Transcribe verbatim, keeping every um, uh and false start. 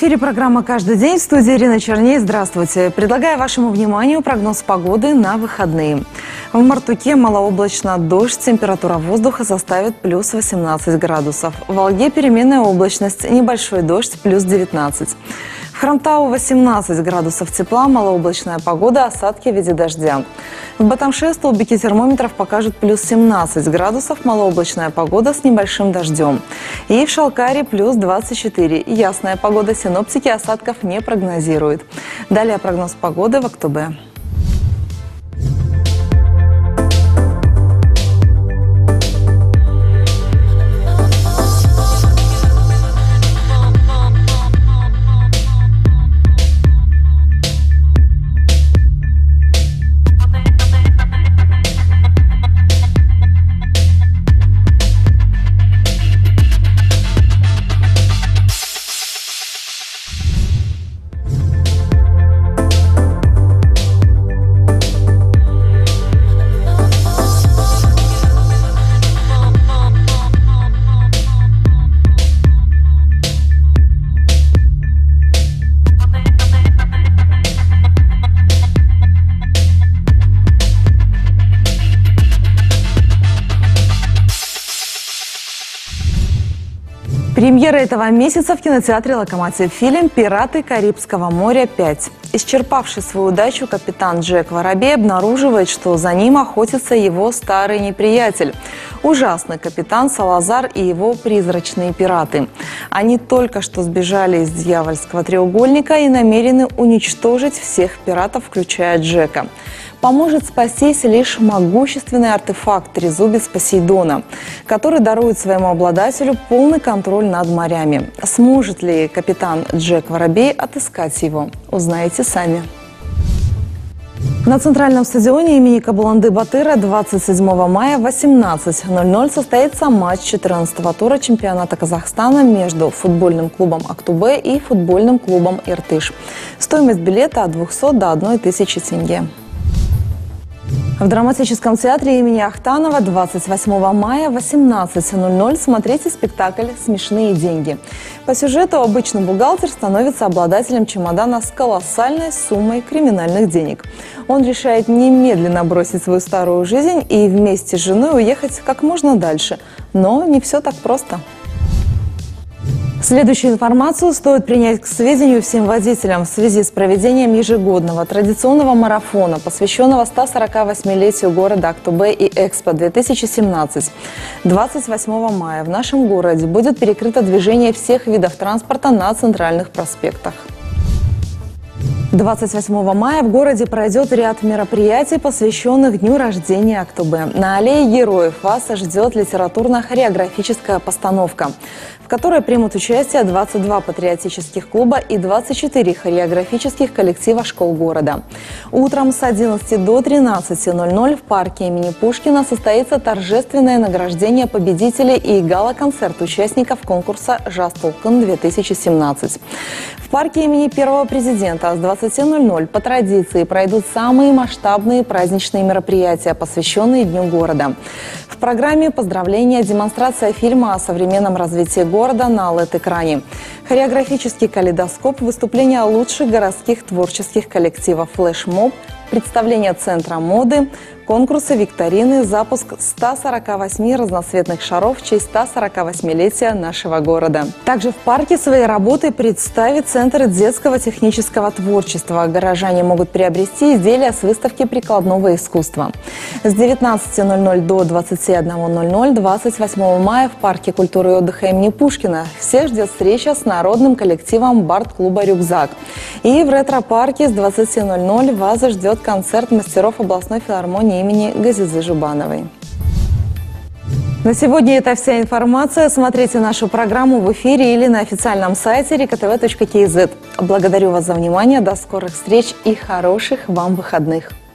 эфире программа «Каждый день», в студии Ирина Черней. Здравствуйте. Предлагаю вашему вниманию прогноз погоды на выходные. В Мартуке малооблачно, дождь, температура воздуха составит плюс восемнадцать градусов. В Волге переменная облачность, небольшой дождь, плюс девятнадцать. В Хромтау восемнадцать градусов тепла, малооблачная погода, осадки в виде дождя. В Батамше столбики термометров покажут плюс семнадцать градусов, малооблачная погода с небольшим дождем. И в Шалкаре плюс двадцать четыре. Ясная погода, синоптики осадков не прогнозируют. Далее прогноз погоды в Актобе. Премьера этого месяца в кинотеатре «Локомотив» фильм «Пираты Карибского моря пять». Исчерпавший свою удачу, капитан Джек Воробей обнаруживает, что за ним охотится его старый неприятель. Ужасный капитан Салазар и его призрачные пираты. Они только что сбежали из дьявольского треугольника и намерены уничтожить всех пиратов, включая Джека. Поможет спастись лишь могущественный артефакт трезубец Посейдона, который дарует своему обладателю полный контроль над морями. Сможет ли капитан Джек Воробей отыскать его? Узнаете сами. На центральном стадионе имени Кабыланды Батыра двадцать седьмого мая в восемнадцать ноль ноль состоится матч четырнадцатого тура чемпионата Казахстана между футбольным клубом «Актобе» и футбольным клубом «Иртыш». Стоимость билета от двухсот до одной тысячи тенге. В драматическом театре имени Ахтанова двадцать восьмого мая в восемнадцать ноль ноль смотрите спектакль «Смешные деньги». По сюжету обычный бухгалтер становится обладателем чемодана с колоссальной суммой криминальных денег. Он решает немедленно бросить свою старую жизнь и вместе с женой уехать как можно дальше. Но не все так просто. Следующую информацию стоит принять к сведению всем водителям в связи с проведением ежегодного традиционного марафона, посвященного ста сорока восьмилетию города Актобе и Экспо-две тысячи семнадцать. двадцать восьмого мая в нашем городе будет перекрыто движение всех видов транспорта на центральных проспектах. двадцать восьмого мая в городе пройдет ряд мероприятий, посвященных дню рождения Актобе. На аллее героев вас ждет литературно-хореографическая постановка, в которой примут участие двадцать два патриотических клуба и двадцать четыре хореографических коллектива школ города. Утром с одиннадцати до тринадцати ноль ноль в парке имени Пушкина состоится торжественное награждение победителей и гала-концерт участников конкурса «Жас Толкын-две тысячи семнадцать». В парке имени первого президента с двадцати ноль ноль по традиции пройдут самые масштабные праздничные мероприятия, посвященные Дню города. В программе поздравления, демонстрация фильма о современном развитии города на эл и ди-экране, хореографический калейдоскоп, выступления лучших городских творческих коллективов, флешмоб, представление центра моды, конкурсы, викторины, запуск ста сорока восьми разноцветных шаров в честь ста сорока восьмилетия нашего города. Также в парке свои работы представит Центр детского технического творчества. Горожане могут приобрести изделия с выставки прикладного искусства. С девятнадцати ноль ноль до двадцати одного ноль ноль двадцать восьмого мая в парке культуры и отдыха имени Пушкина всех ждет встреча с народным коллективом бард-клуба «Рюкзак». И в ретро-парке с двадцати ноль ноль вас ждет концерт мастеров областной филармонии имени Газизы Жубановой. На сегодня это вся информация. Смотрите нашу программу в эфире или на официальном сайте река тэ вэ точка кей зет. Благодарю вас за внимание. До скорых встреч и хороших вам выходных.